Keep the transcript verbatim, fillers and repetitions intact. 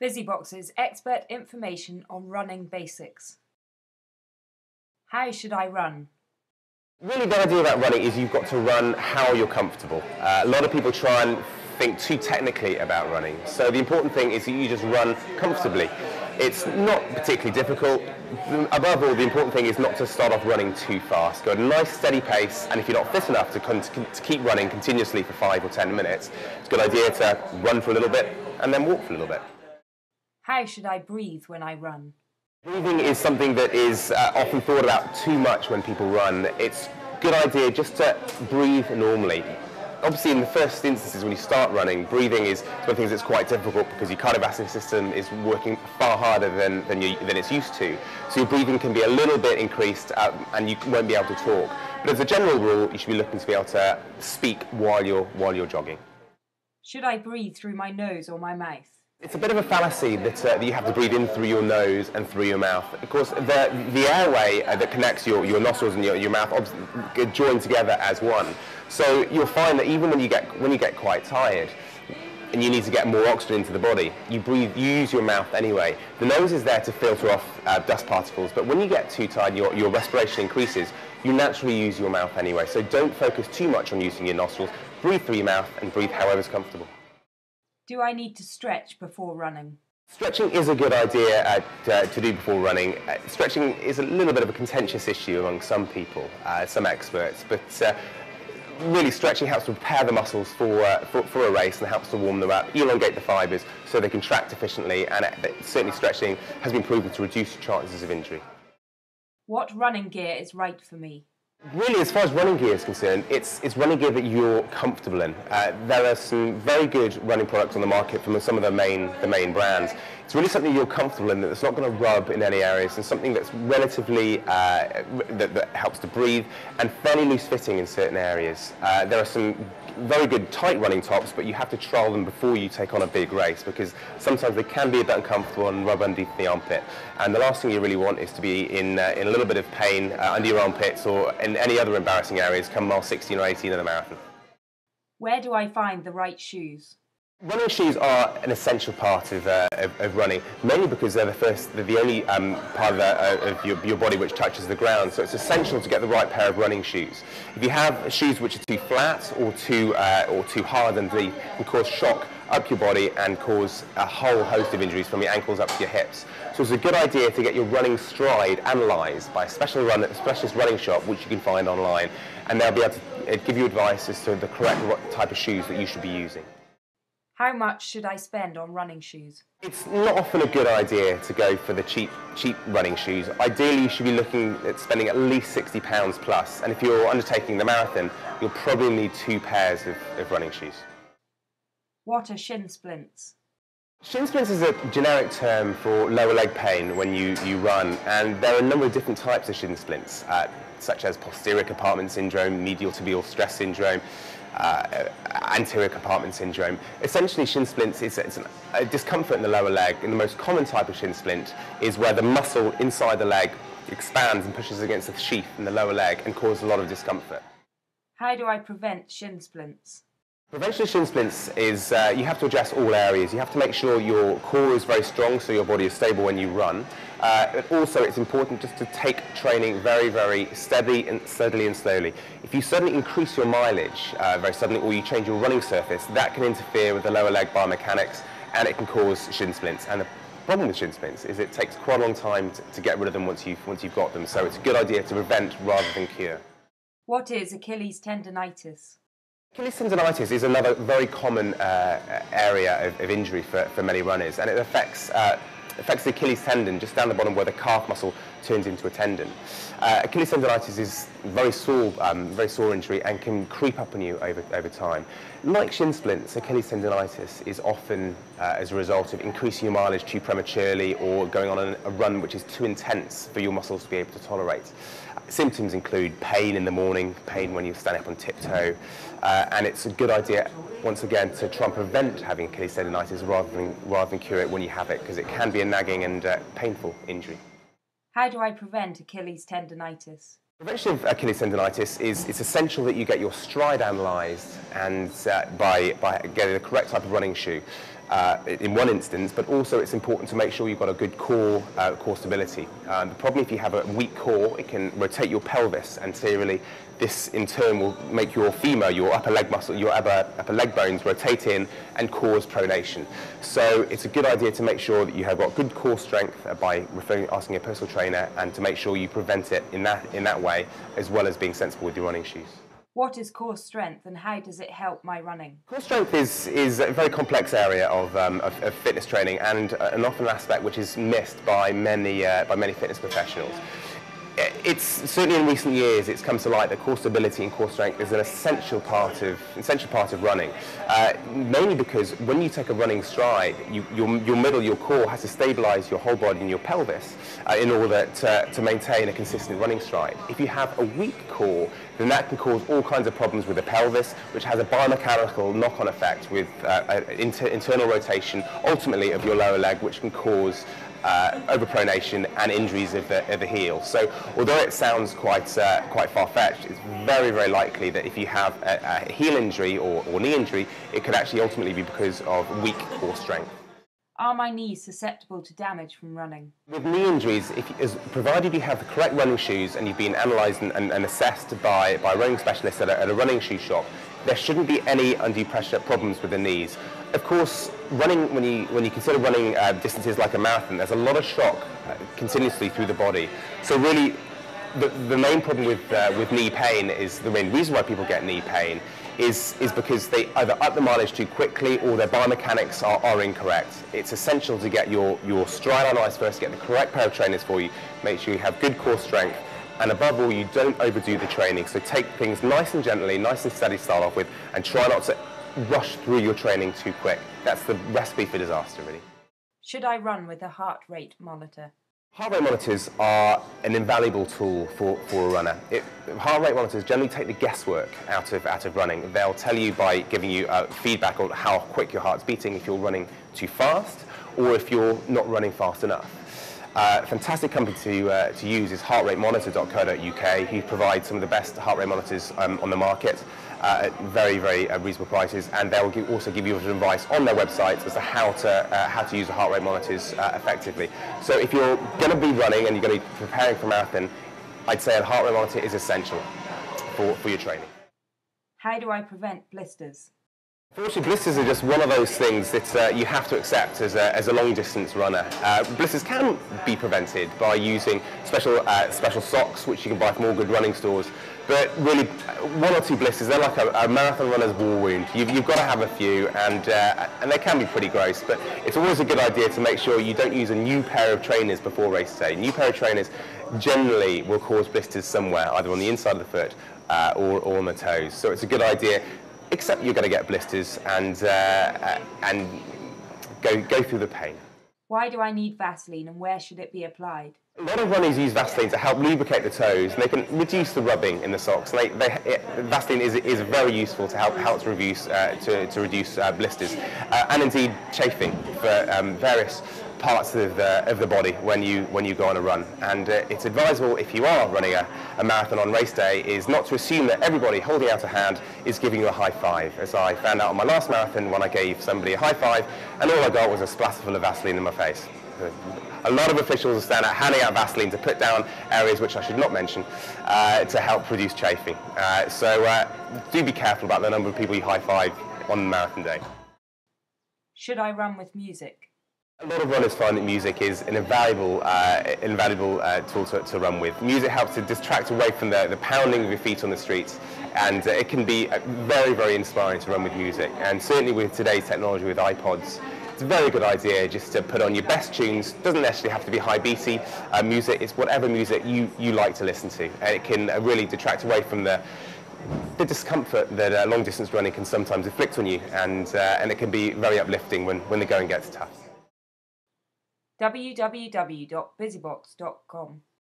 Bizzibox's expert information on running basics. How should I run? Really, the idea about running is you've got to run how you're comfortable. Uh, a lot of people try and think too technically about running. So the important thing is that you just run comfortably. It's not particularly difficult. Above all, the important thing is not to start off running too fast. Go at a nice steady pace, and if you're not fit enough to, con to keep running continuously for five or ten minutes, it's a good idea to run for a little bit and then walk for a little bit. How should I breathe when I run? Breathing is something that is uh, often thought about too much when people run. It's a good idea just to breathe normally. Obviously, in the first instances when you start running, breathing is one of the things that's quite difficult because your cardiovascular system is working far harder than, than, you, than it's used to. So your breathing can be a little bit increased uh, and you won't be able to talk. But as a general rule, you should be looking to be able to speak while you're, while you're jogging. Should I breathe through my nose or my mouth? It's a bit of a fallacy that, uh, that you have to breathe in through your nose and through your mouth. Of course, the, the airway uh, that connects your, your nostrils and your, your mouth obviously join together as one. So you'll find that even when you get, when you get quite tired and you need to get more oxygen into the body, you breathe, you use your mouth anyway. The nose is there to filter off uh, dust particles, but when you get too tired, your, your respiration increases, you naturally use your mouth anyway. So don't focus too much on using your nostrils. Breathe through your mouth and breathe however's comfortable. Do I need to stretch before running? Stretching is a good idea uh, to, to do before running. Uh, stretching is a little bit of a contentious issue among some people, uh, some experts, but uh, really stretching helps to prepare the muscles for, uh, for, for a race and helps to warm them up, elongate the fibres so they contract efficiently, and it, certainly stretching has been proven to reduce chances of injury. What running gear is right for me? Really, as far as running gear is concerned, it's, it's running gear that you're comfortable in. Uh, there are some very good running products on the market from some of the main, the main brands. It's really something you're comfortable in, that's not going to rub in any areas, and something that's relatively, uh, that, that helps to breathe, and fairly loose fitting in certain areas. Uh, there are some very good tight running tops, but you have to trial them before you take on a big race, because sometimes they can be a bit uncomfortable and rub underneath the armpit. And the last thing you really want is to be in, uh, in a little bit of pain uh, under your armpits or in any other embarrassing areas come mile sixteen or eighteen of the marathon. Where do I find the right shoes? Running shoes are an essential part of, uh, of, of running, mainly because they're the first, they're the only um, part of, uh, of your, your body which touches the ground. So it's essential to get the right pair of running shoes. If you have shoes which are too flat or too uh, or too hard underneath, it can cause shock up your body and cause a whole host of injuries from your ankles up to your hips. So it's a good idea to get your running stride analysed by a special run, a specialist running shop which you can find online, and they'll be able to give you advice as to the correct type of shoes that you should be using. How much should I spend on running shoes? It's not often a good idea to go for the cheap, cheap running shoes. Ideally, you should be looking at spending at least sixty pounds plus, and if you're undertaking the marathon, you'll probably need two pairs of, of running shoes. What are shin splints? Shin splints is a generic term for lower leg pain when you, you run, and there are a number of different types of shin splints, uh, such as posterior compartment syndrome, medial tibial stress syndrome, Uh, anterior compartment syndrome. Essentially, shin splints is it's an, a discomfort in the lower leg, and the most common type of shin splint is where the muscle inside the leg expands and pushes against the sheath in the lower leg and causes a lot of discomfort. How do I prevent shin splints? Prevention of shin splints is uh, you have to address all areas. You have to make sure your core is very strong so your body is stable when you run. Uh, but also it's important just to take training very, very steady and steadily and slowly. If you suddenly increase your mileage uh, very suddenly, or you change your running surface, that can interfere with the lower leg biomechanics and it can cause shin splints. And the problem with shin splints is it takes quite a long time to, to get rid of them once you've, once you've got them. So it's a good idea to prevent rather than cure. What is Achilles tendonitis? Achilles tendonitis is another very common uh, area of, of injury for, for many runners, and it affects, uh, affects the Achilles tendon just down the bottom where the calf muscle turns into a tendon. Uh, Achilles tendonitis is very sore, um, very sore injury and can creep up on you over, over time. Like shin splints, Achilles tendonitis is often uh, as a result of increasing your mileage too prematurely or going on a, a run which is too intense for your muscles to be able to tolerate. Symptoms include pain in the morning, pain when you stand up on tiptoe, uh, and it's a good idea, once again, to try and prevent having Achilles tendonitis rather than, rather than cure it when you have it, because it can be a nagging and uh, painful injury. How do I prevent Achilles tendonitis? Prevention of Achilles tendonitis is it's essential that you get your stride analysed and uh, by, by getting the correct type of running shoe. uh, in one instance, but also it's important to make sure you've got a good core, uh, core stability. Um, the problem if you have a weak core, it can rotate your pelvis anteriorly. This in turn will make your femur, your upper leg muscle, your upper, upper leg bones rotate in and cause pronation. So it's a good idea to make sure that you have got good core strength uh, by referring, asking a personal trainer, and to make sure you prevent it in that, in that way, as well as being sensible with your running shoes. What is core strength and how does it help my running? Core strength is, is a very complex area of, um, of, of fitness training, and uh, an often aspect which is missed by many, uh, by many fitness professionals. It's certainly in recent years it's come to light that core stability and core strength is an essential part of essential part of running. Uh, mainly because when you take a running stride, you, your, your middle, your core has to stabilise your whole body and your pelvis uh, in order to, to maintain a consistent running stride. If you have a weak core, then that can cause all kinds of problems with the pelvis, which has a biomechanical knock-on effect with uh, inter internal rotation, ultimately of your lower leg, which can cause Uh, overpronation and injuries of the, of the heel. So although it sounds quite, uh, quite far-fetched, it's very, very likely that if you have a, a heel injury or, or knee injury, it could actually ultimately be because of weak core strength. Are my knees susceptible to damage from running? With knee injuries, if you, as, provided you have the correct running shoes and you've been analysed and, and, and assessed by, by a running specialist at a, at a running shoe shop, there shouldn't be any undue pressure problems with the knees. Of course, running, when you, when you consider running uh, distances like a marathon, there's a lot of shock uh, continuously through the body. So really, the, the main problem with, uh, with knee pain is, the main reason why people get knee pain is, is because they either up the mileage too quickly or their biomechanics are, are incorrect. It's essential to get your, your stride analysed first, get the correct pair of trainers for you, make sure you have good core strength, and above all, you don't overdo the training. So take things nice and gently, nice and steady to start off with, and try not to rush through your training too quick. That's the recipe for disaster, really. Should I run with a heart rate monitor? Heart rate monitors are an invaluable tool for, for a runner. It, heart rate monitors generally take the guesswork out of, out of running. They'll tell you by giving you uh, feedback on how quick your heart's beating, if you're running too fast or if you're not running fast enough. Uh, a fantastic company to, uh, to use is heart rate monitor dot co dot U K, who provide some of the best heart rate monitors um, on the market uh, at very, very uh, reasonable prices, and they'll give, also give you advice on their website as to how to, uh, how to use the heart rate monitors uh, effectively. So if you're going to be running and you're going to be preparing for a marathon, I'd say a heart rate monitor is essential for, for your training. How do I prevent blisters? Unfortunately, blisters are just one of those things that uh, you have to accept as a, as a long-distance runner. Uh, blisters can be prevented by using special, uh, special socks, which you can buy from all good running stores. But really, one or two blisters, they're like a, a marathon runner's war wound. You've, you've got to have a few, and, uh, and they can be pretty gross. But it's always a good idea to make sure you don't use a new pair of trainers before race day. New pair of trainers generally will cause blisters somewhere, either on the inside of the foot uh, or, or on the toes. So it's a good idea, except you're going to get blisters, and, uh, and go, go through the pain. Why do I need Vaseline, and where should it be applied? A lot of runners use Vaseline to help lubricate the toes, and they can reduce the rubbing in the socks. And they, they, it, Vaseline is, is very useful to help, help to, reduce, uh, to, to reduce uh, blisters, uh, and indeed chafing for um, various parts of the, of the body when you, when you go on a run. And uh, it's advisable, if you are running a, a marathon on race day, is not to assume that everybody holding out a hand is giving you a high five. As I found out on my last marathon when I gave somebody a high five, and all I got was a splash full of Vaseline in my face. A lot of officials stand out handing out Vaseline to put down areas which I should not mention uh, to help reduce chafing. Uh, so uh, do be careful about the number of people you high five on marathon day. Should I run with music? A lot of runners find that music is an invaluable, uh, invaluable uh, tool to, to run with. Music helps to distract away from the, the pounding of your feet on the streets, and uh, it can be uh, very, very inspiring to run with music. And certainly with today's technology with iPods, it's a very good idea just to put on your best tunes. Doesn't necessarily have to be high beaty uh, music. It's whatever music you, you like to listen to, and it can uh, really detract away from the the discomfort that uh, long distance running can sometimes inflict on you, and uh, and it can be very uplifting when, when the going gets tough. w w w dot bizzibox dot com